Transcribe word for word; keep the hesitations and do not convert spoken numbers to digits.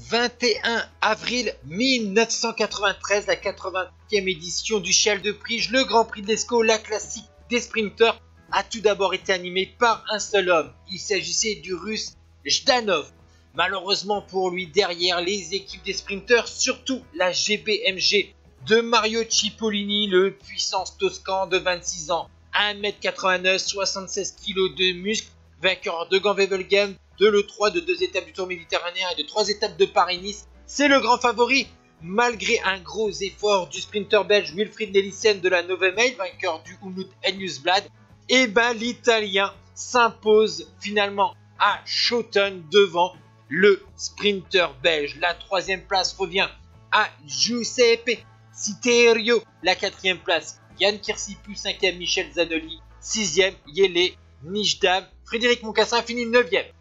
vingt et un avril mille neuf cent quatre-vingt-treize, la quatre-vingtième édition du Cheval de Prijs, le Grand Prix de l'Escaut, la classique des sprinters, a tout d'abord été animé par un seul homme. Il s'agissait du Russe Zhdanov. Malheureusement pour lui, derrière les équipes des sprinters, surtout la G B M G de Mario Cipollini, le puissant Toscan de vingt-six ans, un mètre quatre-vingt-neuf, soixante-seize kilos de muscles, vainqueur de Gand-Wevelgem, de l'E trois, de deux étapes du Tour méditerranéen et de trois étapes de Paris-Nice. C'est le grand favori, malgré un gros effort du sprinter belge Wilfried Nelissen de la Nove Mail, vainqueur du Umloot Nieuwsblad. Et ben l'Italien s'impose finalement à Schoten devant le sprinter belge. La troisième place revient à Giuseppe Citerio. La quatrième place, Yann Kirsipou. Cinquième, Michel Zanoli. Sixième, Yele Nijdam. Frédéric Moncassin finit neuvième.